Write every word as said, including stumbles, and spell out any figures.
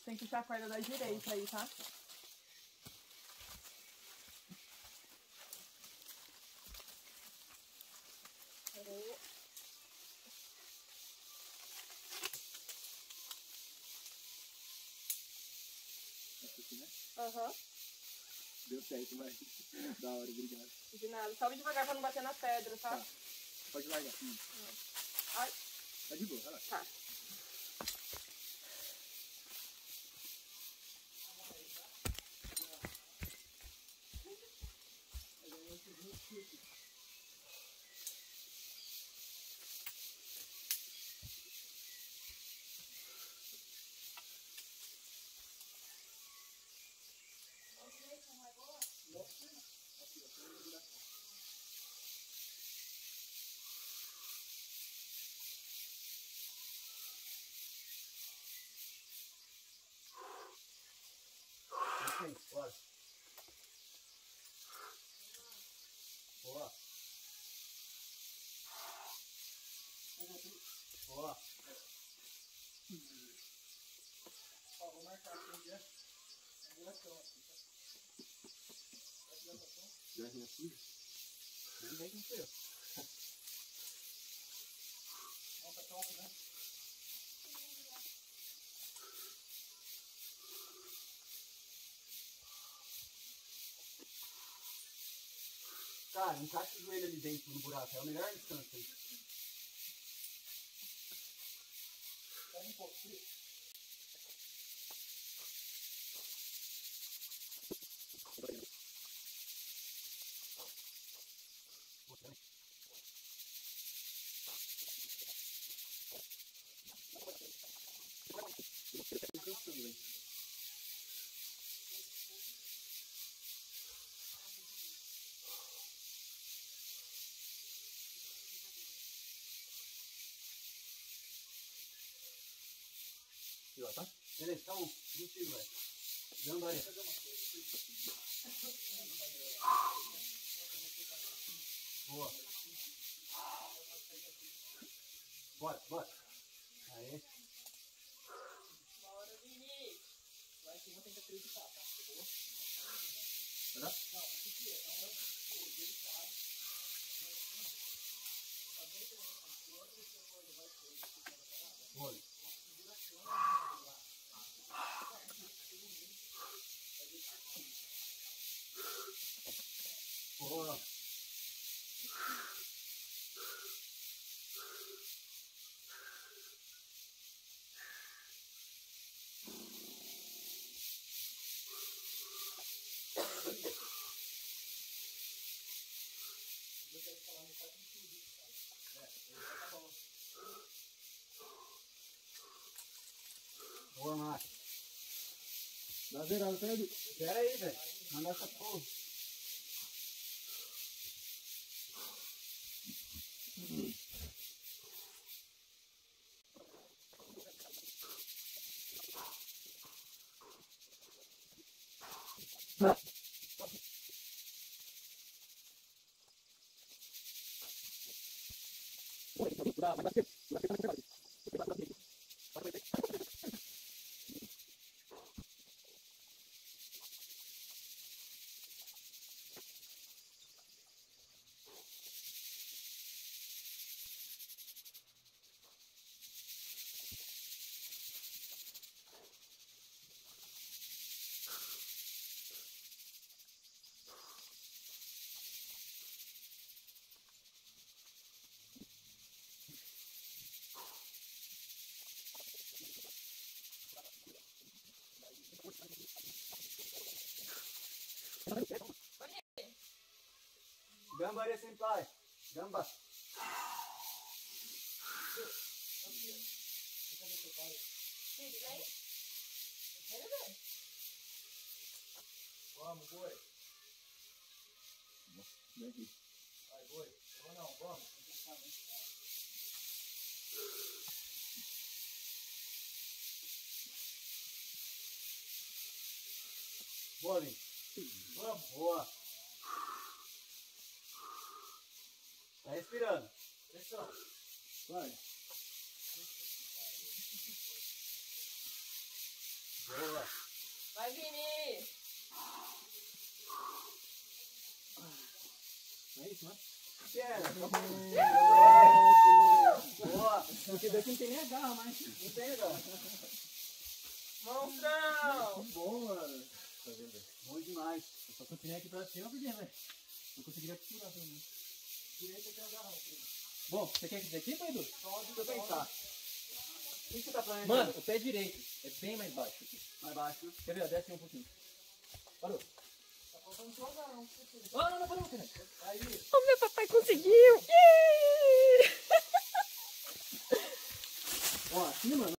Tem que puxar a corda da direita aí, tá? Peraí. Aham. Uhum. Deu certo, vai. Da hora, obrigado. De nada. Sobe devagar pra não bater na pedra, tá? Tá. Pode largar. Hum. Ai. Tá de boa, vai lá. Tá. Ok, bora. Boa. Boa. Ó, vou marcar aqui onde é a angulação aqui, tá? Já é minha filha? Nem vem com você. Vamos pra top, né? Cara, encaixa o joelho ali dentro no buraco, é o melhor distância aí. Tá um pouco frio. Tá? Beleza, tá bom. Contigo, velho. Dando aí. Boa. Bora, bora. Aí. Bora, Vini. Vai que eu vou tentar acreditar, tá? Boa. Vai dar? Não, o que é? É um acreditar. Olha. Boa. Boa, Márcio. Dá virada, pera, pera aí, velho. Manda essa porra. Gamba aí, senpai. Gamba. Vamos, boi. Vem aqui. Vai, boi. Ou não, vamos. Boa, Vini. Vamos. Boa. Tá respirando. Pressão. Vai. Boa. Vai, Vini! É isso, né? Boa! Porque daqui não tem nem a garra, mas... Não tem, cara. Monstrão! Bom, mano. Bom demais. Eu só continuei aqui pra cima, porque, velho, não conseguiria costurar pelo menos. Direito aqui é a garra. Bom, você quer que dizer aqui, Pedro? Deixa eu pensar. O que você tá planejando? Mano, o pé direito é bem mais baixo aqui. Mais baixo. Quer ver? Desce um pouquinho. Parou. Tá faltando só não. Ah, não, não, parou, cara. Aí. O meu papai conseguiu! Ó, aqui, mano.